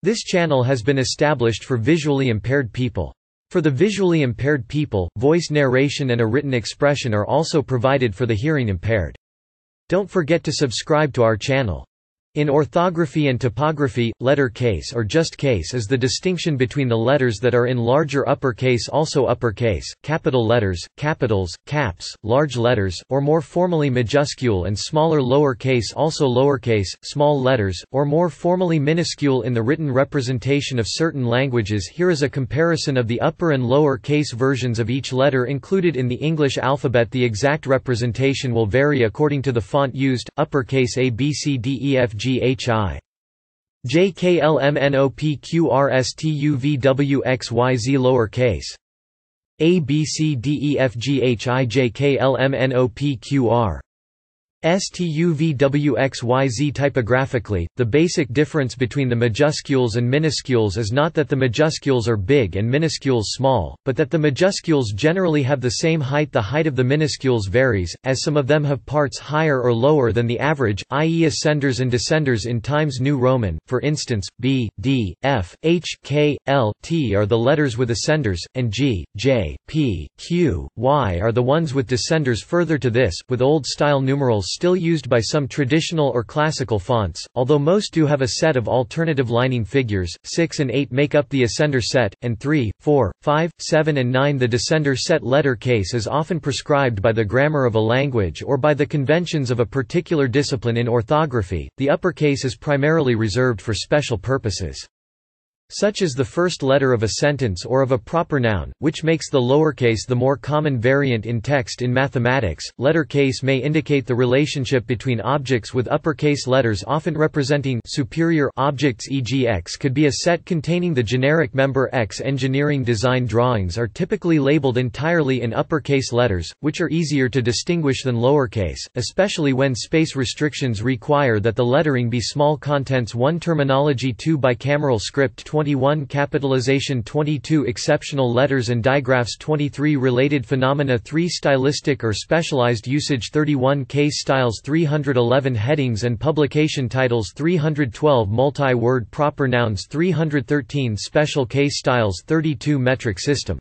This channel has been established for visually impaired people. For the visually impaired people, voice narration and a written expression are also provided for the hearing impaired. Don't forget to subscribe to our channel. In orthography and typography, letter case or just case is the distinction between the letters that are in larger uppercase, also uppercase, capital letters, capitals, caps, large letters, or more formally majuscule, and smaller lowercase, also lowercase, small letters, or more formally minuscule in the written representation of certain languages. Here is a comparison of the upper and lower case versions of each letter included in the English alphabet. The exact representation will vary according to the font used: uppercase A B C D E F G H I J K L M N O P Q R S T U V W X Y Z lowercase A B C D E F G H I J K L M N O P Q R S T U V W X Y Z. Typographically, the basic difference between the majuscules and minuscules is not that the majuscules are big and minuscules small, but that the majuscules generally have the same height. The height of the minuscules varies, as some of them have parts higher or lower than the average, i.e. ascenders and descenders in Times New Roman. For instance, B, D, F, H, K, L, T are the letters with ascenders, and G, J, P, Q, Y are the ones with descenders. Further to this, with old-style numerals still used by some traditional or classical fonts, although most do have a set of alternative lining figures. 6 and 8 make up the ascender set, and 3, 4, 5, 7 and 9 the descender set. Letter case is often prescribed by the grammar of a language or by the conventions of a particular discipline. In orthography, the uppercase is primarily reserved for special purposes, such as the first letter of a sentence or of a proper noun, which makes the lowercase the more common variant in text. In mathematics, letter case may indicate the relationship between objects with uppercase letters often representing superior objects, e.g. X could be a set containing the generic member X. Engineering design drawings are typically labeled entirely in uppercase letters, which are easier to distinguish than lowercase, especially when space restrictions require that the lettering be small. Contents 1 Terminology 2 Bicameral script 21 Capitalization 22 Exceptional letters and digraphs 23 Related phenomena 3 Stylistic or specialized usage 31 Case styles 311 Headings and publication titles 312 Multi-word proper nouns 313 Special case styles 32 Metric system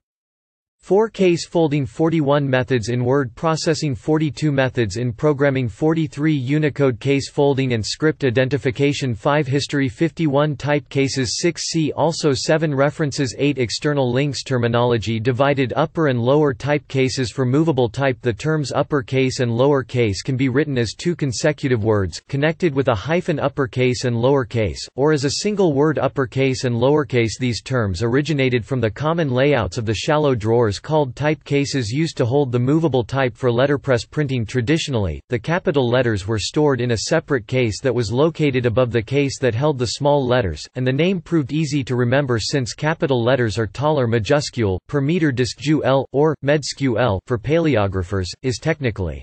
4 Case folding 41 Methods in word processing 42 Methods in programming 43 Unicode case folding and script identification 5 History 51 Type cases 6 See also 7 References 8 External links Terminology divided upper and lower type cases for movable type. The terms uppercase and lowercase can be written as two consecutive words, connected with a hyphen uppercase and lowercase, or as a single word uppercase and lowercase. These terms originated from the common layouts of the shallow drawers called type cases used to hold the movable type for letterpress printing. Traditionally, the capital letters were stored in a separate case that was located above the case that held the small letters, and the name proved easy to remember since capital letters are taller. Majuscule, per meter disc L, or majuscule for paleographers, is technically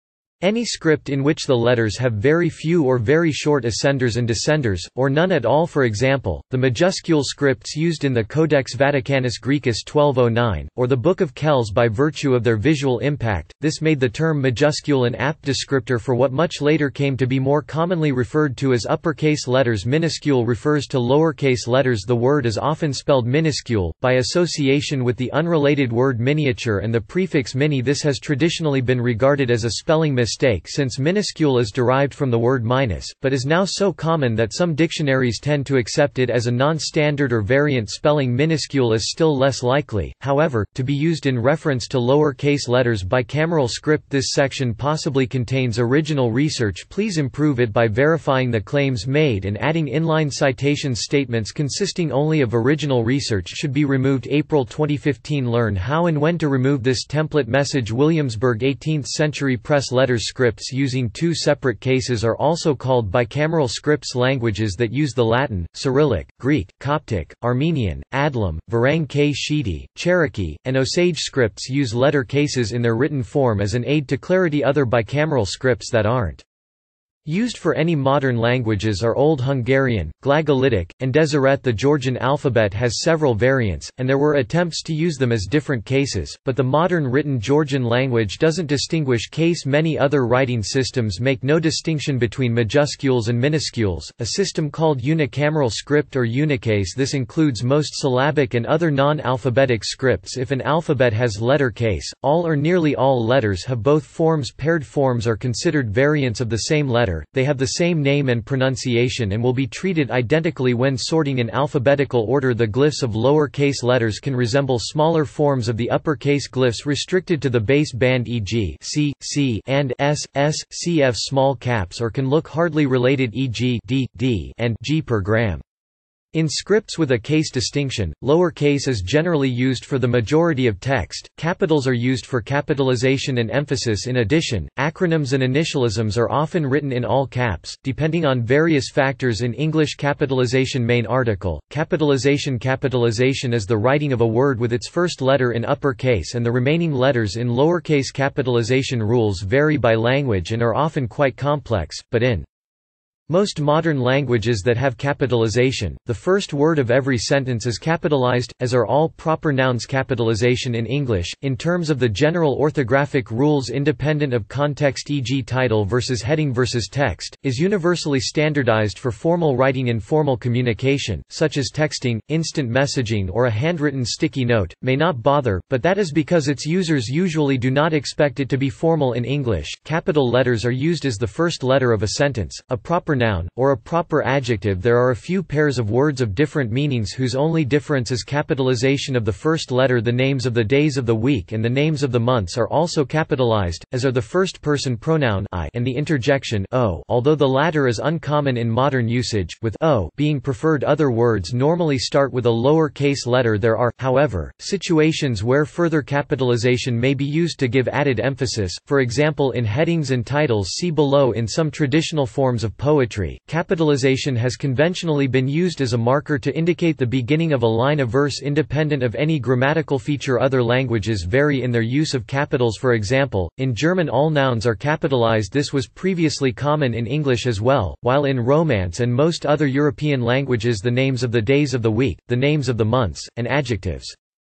any script in which the letters have very few or very short ascenders and descenders, or none at all. For example, the majuscule scripts used in the Codex Vaticanus Graecus 1209, or the Book of Kells. By virtue of their visual impact, this made the term majuscule an apt descriptor for what much later came to be more commonly referred to as uppercase letters. Minuscule refers to lowercase letters. The word is often spelled minuscule, by association with the unrelated word miniature and the prefix mini. This has traditionally been regarded as a spelling mistake since minuscule is derived from the word minus, but is now so common that some dictionaries tend to accept it as a non-standard or variant spelling. Minuscule is still less likely, however, to be used in reference to lower case letters. Bicameral script. This section possibly contains original research. Please improve it by verifying the claims made and adding inline citation. Statements consisting only of original research should be removed. April 2015. Learn how and when to remove this template message. Williamsburg 18th century press letters. Scripts using two separate cases are also called bicameral scripts. Languages that use the Latin, Cyrillic, Greek, Coptic, Armenian, Adlam, Varang Shidi, Cherokee, and Osage scripts use letter cases in their written form as an aid to clarity. Other bicameral scripts that aren't Used for any modern languages are Old Hungarian, Glagolitic, and Deseret. The Georgian alphabet has several variants, and there were attempts to use them as different cases, but the modern written Georgian language doesn't distinguish case. Many other writing systems make no distinction between majuscules and minuscules, a system called unicameral script or unicase. This includes most syllabic and other non-alphabetic scripts. If an alphabet has letter case, all or nearly all letters have both forms. Paired forms are considered variants of the same letter. They have the same name and pronunciation and will be treated identically when sorting in alphabetical order. The glyphs of lower-case letters can resemble smaller forms of the uppercase glyphs restricted to the base band, e.g. C, C, and S, S, CF small caps, or can look hardly related, e.g. D, D, and G per gram. In scripts with a case distinction, lowercase is generally used for the majority of text, capitals are used for capitalization and emphasis. In addition, acronyms and initialisms are often written in all caps, depending on various factors. In English, capitalization main article, capitalization is the writing of a word with its first letter in uppercase and the remaining letters in lowercase. Capitalization rules vary by language and are often quite complex, but in most modern languages that have capitalization, the first word of every sentence is capitalized, as are all proper nouns. Capitalization in English, in terms of the general orthographic rules independent of context, e.g. title versus heading versus text, is universally standardized for formal writing. Informal communication, such as texting, instant messaging, or a handwritten sticky note, may not bother, but that is because its users usually do not expect it to be formal. In English, capital letters are used as the first letter of a sentence, a proper noun, or a proper adjective. There are a few pairs of words of different meanings whose only difference is capitalization of the first letter. The names of the days of the week and the names of the months are also capitalized, as are the first-person pronoun I and the interjection o, although the latter is uncommon in modern usage, with o being preferred. Other words normally start with a lower-case letter. There are, however, situations where further capitalization may be used to give added emphasis, for example in headings and titles. See below. In some traditional forms of poetry, capitalization has conventionally been used as a marker to indicate the beginning of a line of verse independent of any grammatical feature. Other languages vary in their use of capitals. For example, in German all nouns are capitalized. This was previously common in English as well, while in Romance and most other European languages the names of the days of the week, the names of the months, and adjectives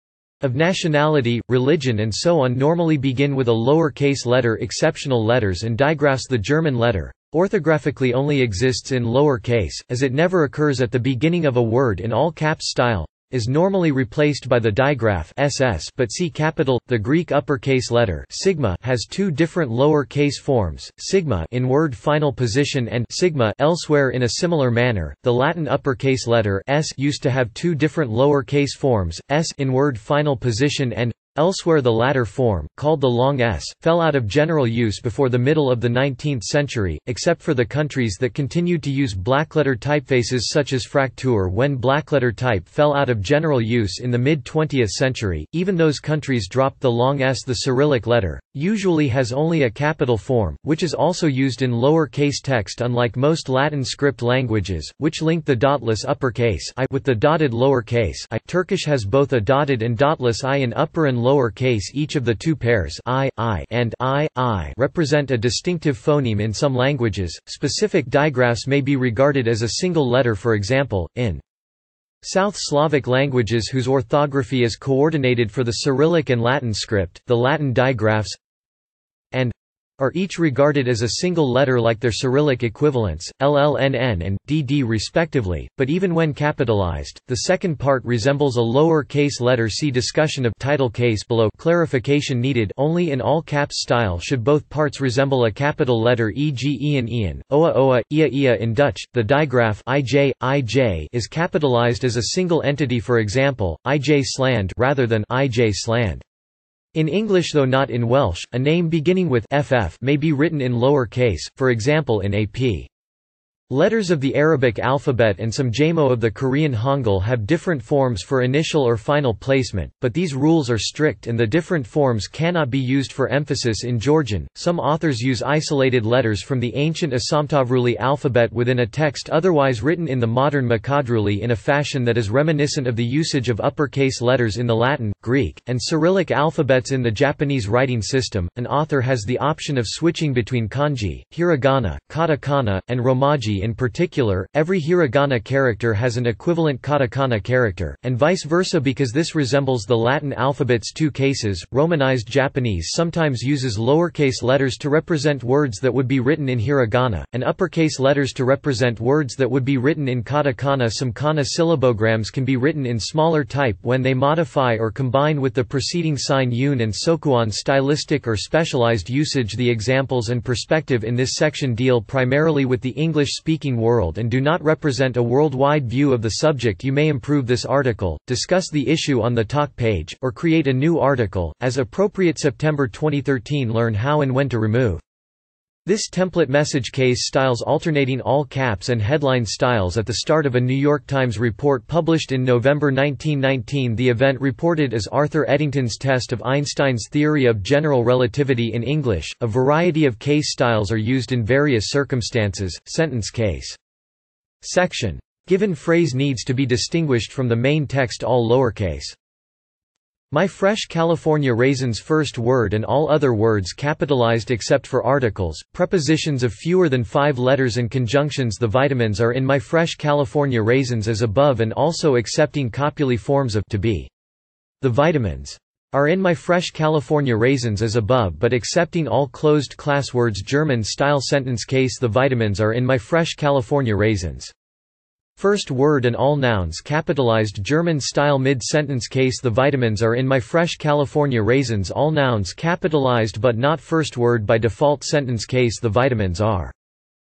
of nationality, religion and so on normally begin with a lower-case letter. Exceptional letters and digraphs. The German letter orthographically only exists in lower case, as it never occurs at the beginning of a word in all caps. Style is normally replaced by the digraph SS, but see capital. The Greek uppercase letter sigma has two different lower case forms, sigma in word final position and sigma elsewhere. In a similar manner, the Latin uppercase letter S used to have two different lower case forms, S in word final position and elsewhere. The latter form, called the long S, fell out of general use before the middle of the 19th century, except for the countries that continued to use blackletter typefaces such as Fraktur. When blackletter type fell out of general use in the mid-20th century, even those countries dropped the long S. The Cyrillic letter usually has only a capital form, which is also used in lower case text, unlike most Latin script languages, which link the dotless uppercase I with the dotted lower case I. Turkish has both a dotted and dotless I in upper and lower case. Each of the two pairs I and I represent a distinctive phoneme. In some languages, specific digraphs may be regarded as a single letter. For example, in South Slavic languages whose orthography is coordinated for the Cyrillic and Latin script, the Latin digraphs and are each regarded as a single letter like their Cyrillic equivalents, LLNN and DD respectively, but even when capitalized, the second part resembles a lower case letter. See discussion of title case below. Clarification needed. Only in all caps style should both parts resemble a capital letter, e.g. Ian, Oa Oa, Ia. In Dutch, the digraph IJ is capitalized as a single entity, for example, IJ sland rather than IJ sland. In English, though not in Welsh, a name beginning with ff may be written in lower case, for example in AP. Letters of the Arabic alphabet and some jamo of the Korean Hangul have different forms for initial or final placement, but these rules are strict and the different forms cannot be used for emphasis in Georgian. Some authors use isolated letters from the ancient Asomtavruli alphabet within a text otherwise written in the modern Makadruli in a fashion that is reminiscent of the usage of uppercase letters in the Latin, Greek, and Cyrillic alphabets in the Japanese writing system. An author has the option of switching between kanji, hiragana, katakana, and romaji. In particular, every hiragana character has an equivalent katakana character, and vice versa because this resembles the Latin alphabet's two cases. Romanized Japanese sometimes uses lowercase letters to represent words that would be written in hiragana, and uppercase letters to represent words that would be written in katakana. Some kana syllabograms can be written in smaller type when they modify or combine with the preceding sign yun and sokuon. Stylistic or specialized usage. The examples and perspective in this section deal primarily with the English-speaking world and do not represent a worldwide view of the subject. You may improve this article, discuss the issue on the talk page, or create a new article, as appropriate. September 2013. Learn how and when to remove this template message case styles, alternating all caps and headline styles at the start of a New York Times report published in November 1919. The event reported as Arthur Eddington's test of Einstein's theory of general relativity in English. A variety of case styles are used in various circumstances. Sentence case. Section. Given phrase needs to be distinguished from the main text. All lowercase. My fresh California raisins. First word and all other words capitalized except for articles, prepositions of fewer than 5 letters and conjunctions. The vitamins are in my fresh California raisins as above and also excepting copulae forms of to be. The vitamins are in my fresh California raisins as above but excepting all closed class words. German style sentence case. The vitamins are in my fresh California raisins. First word and all nouns capitalized. German style mid-sentence case. The vitamins are in my fresh California raisins. All nouns capitalized but not first word by default. Sentence case. The vitamins are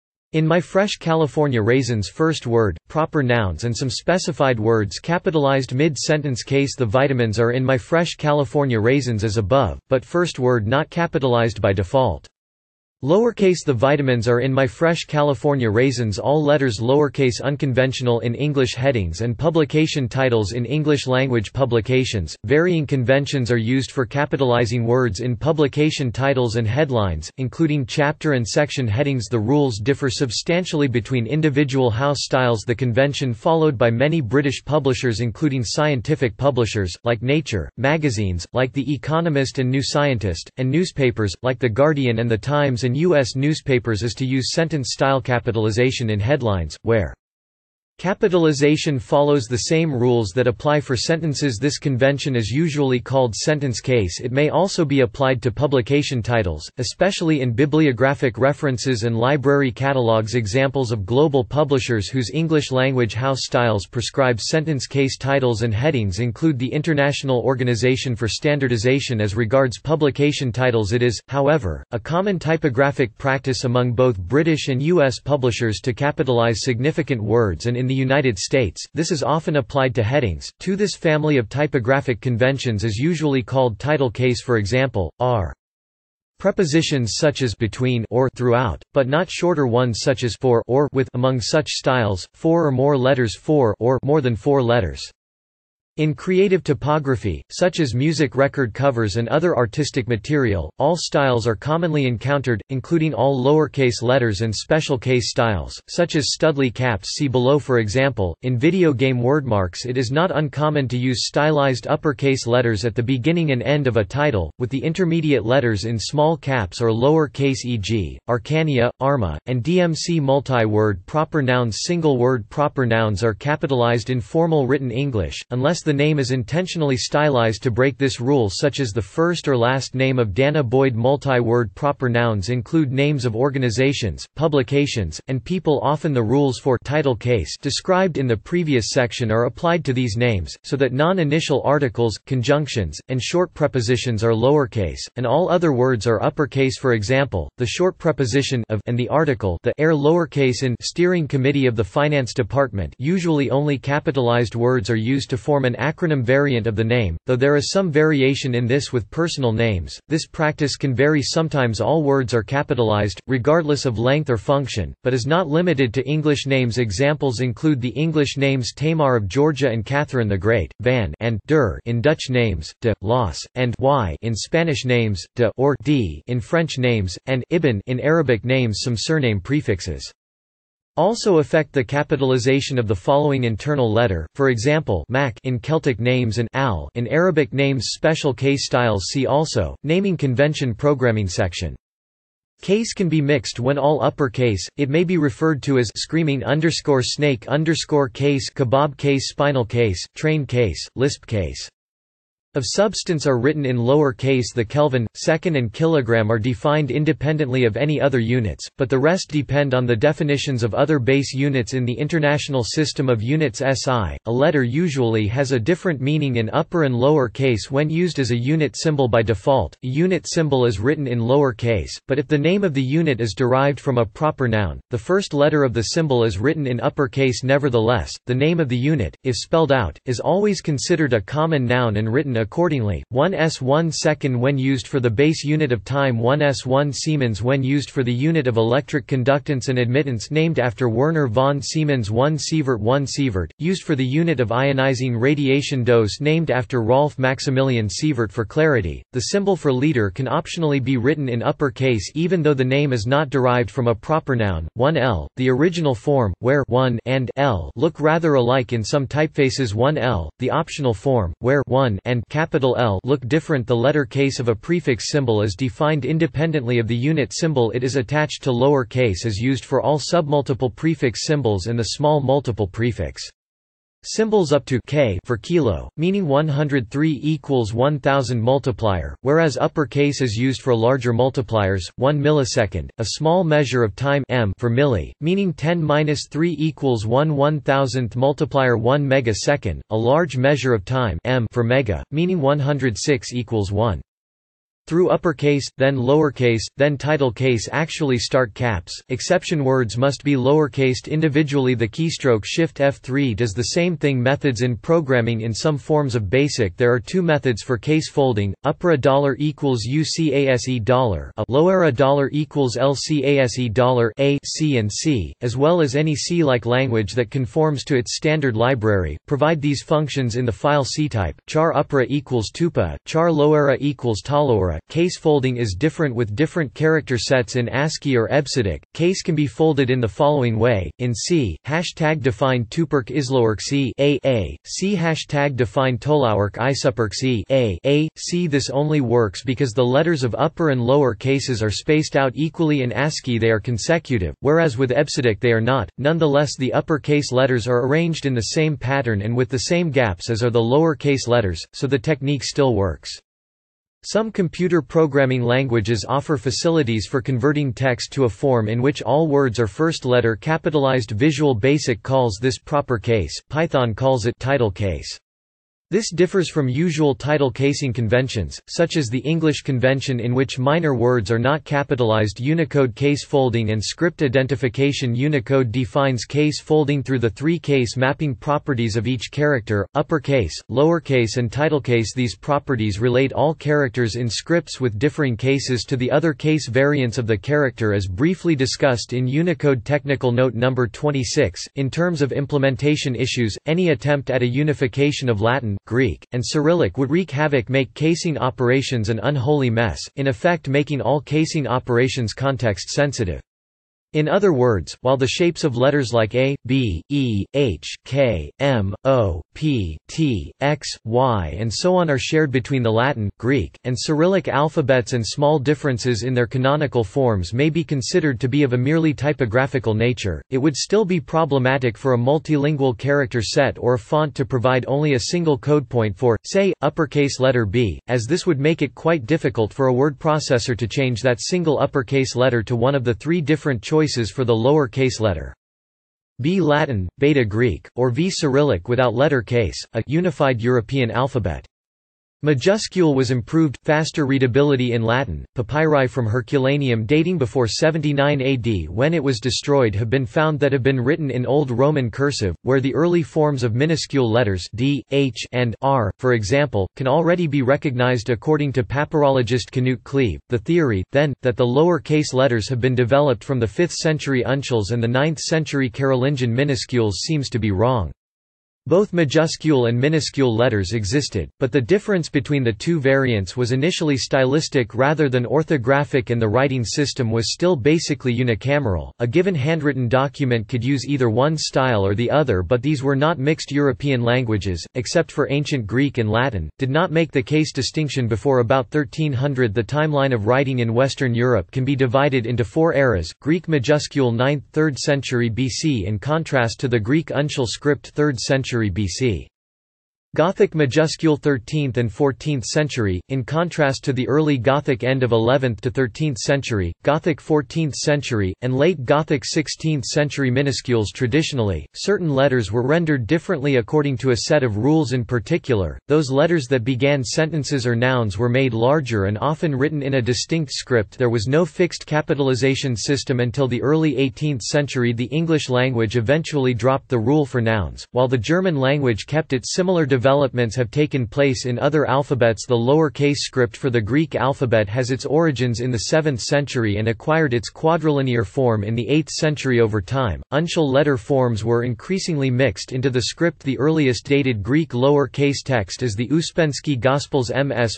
in my fresh California raisins. First word, proper nouns and some specified words capitalized. Mid-sentence case. The vitamins are in my fresh California raisins as above, but first word not capitalized by default. Lowercase. The vitamins are in my fresh California raisins. All letters lowercase. Unconventional in English. Headings and publication titles in English language publications. Varying conventions are used for capitalizing words in publication titles and headlines, including chapter and section headings. The rules differ substantially between individual house styles. The convention followed by many British publishers, including scientific publishers, like Nature, magazines, like The Economist and New Scientist, and newspapers, like The Guardian and The Times, and U.S. newspapers, is to use sentence-style capitalization in headlines, where capitalization follows the same rules that apply for sentences. This convention is usually called sentence case. It may also be applied to publication titles, especially in bibliographic references and library catalogs. Examples of global publishers whose English-language house styles prescribe sentence case titles and headings include the International Organization for Standardization. As regards publication titles, it is, however, a common typographic practice among both British and U.S. publishers to capitalize significant words, and in the United States, this is often applied to headings. To this family of typographic conventions is usually called title case. For example, are prepositions such as between or throughout, but not shorter ones such as for or with. Among such styles, 4 or more letters, 4 or more than 4 letters. In creative typography, such as music record covers and other artistic material, all styles are commonly encountered, including all lowercase letters and special case styles, such as Studley caps. See below. For example, in video game wordmarks it is not uncommon to use stylized uppercase letters at the beginning and end of a title, with the intermediate letters in small caps or lower case, e.g., Arcania, Arma, and DMC. Multi-word proper nouns. Single-word proper nouns are capitalized in formal written English, unless the name is intentionally stylized to break this rule, such as the first or last name of Dana Boyd. Multi-word proper nouns include names of organizations, publications, and people. Often the rules for title case described in the previous section are applied to these names, so that non-initial articles, conjunctions, and short prepositions are lowercase, and all other words are uppercase. For example, the short preposition of and the article the are lowercase. In Steering Committee of the Finance Department, usually only capitalized words are used to form an acronym variant of the name, though there is some variation in this with personal names. This practice can vary. Sometimes all words are capitalized, regardless of length or function, but is not limited to English names. Examples include the English names Tamar of Georgia and Catherine the Great, Van and der in Dutch names, de, Las, and y in Spanish names, de or d in French names, and ibn in Arabic names. Some surname prefixes also affect the capitalization of the following internal letter, for example Mac in Celtic names and al in Arabic names. Special case styles see also, naming convention. Programming section. Case can be mixed when all uppercase. It may be referred to as screaming _snake _case, kebab case, spinal case, train case, lisp case. Of substance are written in lower case. The Kelvin, second and kilogram are defined independently of any other units, but the rest depend on the definitions of other base units in the International System of Units SI. A letter usually has a different meaning in upper and lower case when used as a unit symbol by default. A unit symbol is written in lower case, but if the name of the unit is derived from a proper noun, the first letter of the symbol is written in uppercase. Nevertheless, the name of the unit, if spelled out, is always considered a common noun and written accordingly. 1s 1 second when used for the base unit of time, 1s 1 Siemens when used for the unit of electric conductance and admittance, named after Werner von Siemens. 1 Sievert 1 Sievert, used for the unit of ionizing radiation dose, named after Rolf Maximilian Sievert. For clarity, the symbol for liter can optionally be written in upper case even though the name is not derived from a proper noun. 1L, the original form, where 1 and L look rather alike in some typefaces. 1L, the optional form, where 1 and capital L look different. The letter case of a prefix symbol is defined independently of the unit symbol it is attached to. Lower case is used for all submultiple prefix symbols and the small multiple prefix symbols up to k for kilo, meaning 103 equals 1000 multiplier, whereas uppercase is used for larger multipliers, 1 millisecond, a small measure of time m for milli, meaning 10⁻³ equals 1/1000th multiplier, 1 megasecond, a large measure of time m for mega, meaning 106 equals 1. Through uppercase, then lowercase, then title case actually start caps. Exception words must be lowercased individually. The keystroke Shift F3 does the same thing. Methods in programming. In some forms of BASIC there are two methods for case folding: upper $= equals UCASE $, lower $= equals LCASE $, A, C and C, as well as any C-like language that conforms to its standard library. Provide these functions in the file ctype. Char uppera equals tupa, char lowera equals talowera. Case folding is different with different character sets. In ASCII or EBCDIC, case can be folded in the following way: in C, #defined tuperk islowerk a, C #defined tolowerk isupperk a, C. This only works because the letters of upper and lower cases are spaced out equally. In ASCII they are consecutive, whereas with EBCDIC they are not. Nonetheless, the upper case letters are arranged in the same pattern and with the same gaps as are the lower case letters, so the technique still works. Some computer programming languages offer facilities for converting text to a form in which all words are first letter capitalized. Visual Basic calls this proper case, Python calls it title case. This differs from usual title casing conventions, such as the English convention in which minor words are not capitalized. Unicode case folding and script identification. Unicode defines case folding through the three case mapping properties of each character: uppercase, lowercase and titlecase. These properties relate all characters in scripts with differing cases to the other case variants of the character, as briefly discussed in Unicode Technical Note number 26. In terms of implementation issues, any attempt at a unification of Latin, Greek, and Cyrillic would wreak havoc, make casing operations an unholy mess, in effect making all casing operations context-sensitive. In other words, while the shapes of letters like A, B, E, H, K, M, O, P, T, X, Y and so on are shared between the Latin, Greek, and Cyrillic alphabets, and small differences in their canonical forms may be considered to be of a merely typographical nature, it would still be problematic for a multilingual character set or a font to provide only a single code point for, say, uppercase letter B, as this would make it quite difficult for a word processor to change that single uppercase letter to one of the three different choices for the lower case letter. B Latin, Beta Greek, or V Cyrillic without letter case, a unified European alphabet. Majuscule was improved, faster readability in Latin. Papyri from Herculaneum dating before 79 AD, when it was destroyed, have been found that have been written in Old Roman cursive, where the early forms of minuscule letters d, h, and r, for example, can already be recognized according to papyrologist Knut Kleve. The theory, then, that the lower case letters have been developed from the 5th century uncials and the 9th century Carolingian minuscules seems to be wrong. Both majuscule and minuscule letters existed, but the difference between the two variants was initially stylistic rather than orthographic, and the writing system was still basically unicameral. A given handwritten document could use either one style or the other, but these were not mixed. European languages, except for ancient Greek and Latin, did not make the case distinction before about 1300. The timeline of writing in Western Europe can be divided into 4 eras: Greek majuscule 9th–3rd century BC in contrast to the Greek uncial script 3rd century BC. Gothic majuscule 13th and 14th century, in contrast to the early Gothic end of 11th to 13th century, Gothic 14th century, and late Gothic 16th century minuscules. Traditionally, certain letters were rendered differently according to a set of rules. In particular, those letters that began sentences or nouns were made larger and often written in a distinct script. There was no fixed capitalization system until the early 18th century. The English language eventually dropped the rule for nouns, while the German language kept it. Similar developments have taken place in other alphabets. The lower-case script for the Greek alphabet has its origins in the 7th century and acquired its quadrilinear form in the 8th century. Over time, uncial letter forms were increasingly mixed into the script. The earliest dated Greek lower-case text is the Ouspensky Gospels MS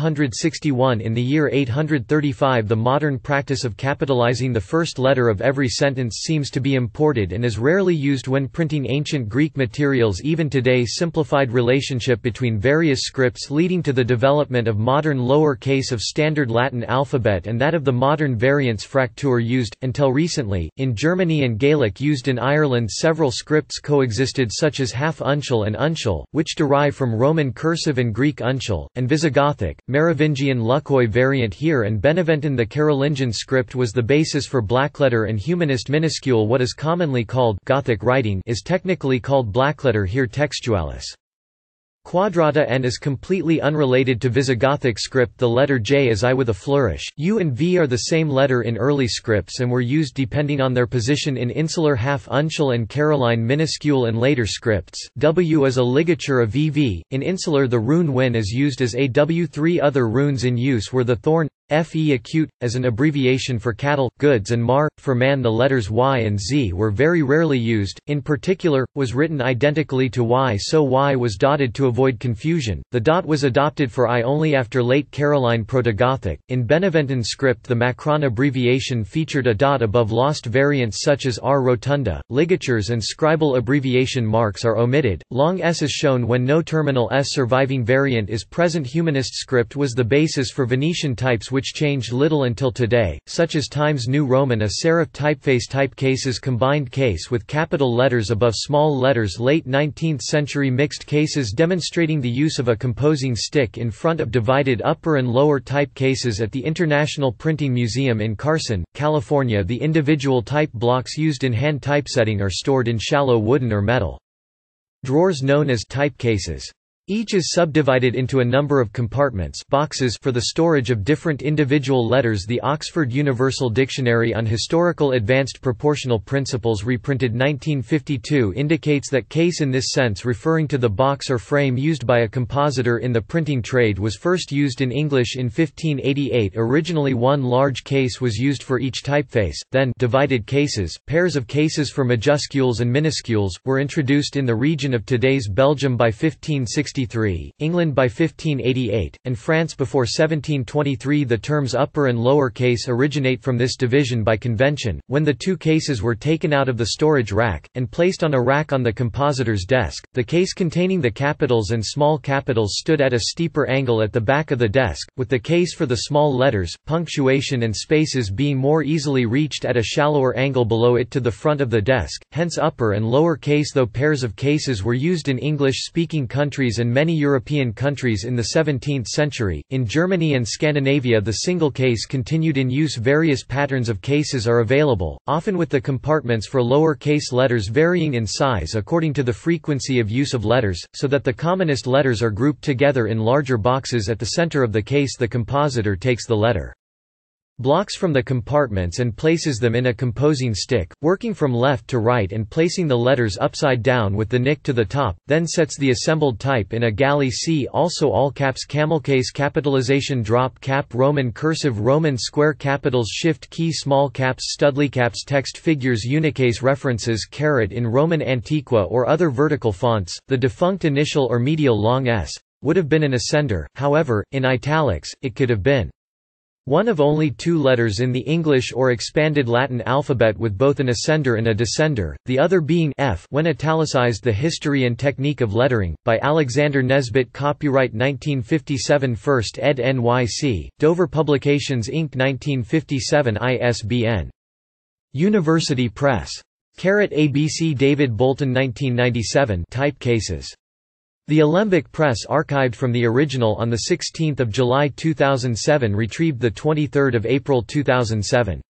461 in the year 835. The modern practice of capitalizing the first letter of every sentence seems to be imported and is rarely used when printing ancient Greek materials. Even today, simplified relationship between various scripts leading to the development of modern lower case of standard Latin alphabet and that of the modern variants Fraktur used, until recently, in Germany and Gaelic used in Ireland. Several scripts coexisted, such as half uncial and uncial, which derive from Roman cursive and Greek uncial, and Visigothic, Merovingian Lucoi variant here, and Beneventan. The Carolingian script was the basis for blackletter and Humanist minuscule. What is commonly called Gothic writing is technically called blackletter here, textualis. Quadrata N is completely unrelated to Visigothic script. The letter J is I with a flourish. U and V are the same letter in early scripts and were used depending on their position in Insular half uncial and Caroline minuscule and later scripts. W is a ligature of VV. In Insular, the rune Win is used as AW. 3 other runes in use were the thorn, Fe acute, as an abbreviation for cattle, goods, and mar, for man. The letters Y and Z were very rarely used, in particular, was written identically to Y, so Y was dotted to avoid confusion. The dot was adopted for I only after late Caroline Proto-Gothic. In Beneventan script, the Macron abbreviation featured a dot above. Lost variants such as R rotunda, ligatures, and scribal abbreviation marks are omitted. Long S is shown when no terminal S. Surviving variant is present. Humanist script was the basis for Venetian types, which changed little until today, such as Times New Roman, a serif typeface. Typecases combined case with capital letters above small letters. Late 19th century mixed cases demonstrating the use of a composing stick in front of divided upper and lower type cases. At the International Printing Museum in Carson, California, the individual type blocks used in hand typesetting are stored in shallow wooden or metal drawers known as type cases. Each is subdivided into a number of compartments, boxes, for the storage of different individual letters. The Oxford Universal Dictionary on Historical Advanced Proportional Principles, reprinted 1952, indicates that case in this sense referring to the box or frame used by a compositor in the printing trade was first used in English in 1588. Originally one large case was used for each typeface, then divided cases, pairs of cases for majuscules and minuscules, were introduced in the region of today's Belgium by 1560. England by 1588, and France before 1723. The terms upper and lower case originate from this division by convention, when the two cases were taken out of the storage rack, and placed on a rack on the compositor's desk. The case containing the capitals and small capitals stood at a steeper angle at the back of the desk, with the case for the small letters, punctuation and spaces being more easily reached at a shallower angle below it to the front of the desk, hence upper and lower case. Though pairs of cases were used in English-speaking countries and many European countries in the 17th century. In Germany and Scandinavia, the single case continued in use. Various patterns of cases are available, often with the compartments for lower case letters varying in size according to the frequency of use of letters, so that the commonest letters are grouped together in larger boxes. At the center of the case, the compositor takes the letter blocks from the compartments and places them in a composing stick, working from left to right and placing the letters upside down with the nick to the top, then sets the assembled type in a galley. See also all caps, camel case, capitalization, drop cap, Roman cursive, Roman square, capitals, shift key, small caps, studley caps, text figures, unicase, references, caret in Roman Antiqua or other vertical fonts. The defunct initial or medial long S would have been an ascender, however, in italics, it could have been one of only two letters in the English or expanded Latin alphabet with both an ascender and a descender, the other being F when italicized. The History and Technique of Lettering, by Alexander Nesbitt, copyright 1957, First ed. NYC, Dover Publications Inc. 1957, ISBN. University Press. ABC David Bolton 1997 Type Cases. The Alembic Press, archived from the original on 16 July 2007, retrieved 23 April 2007.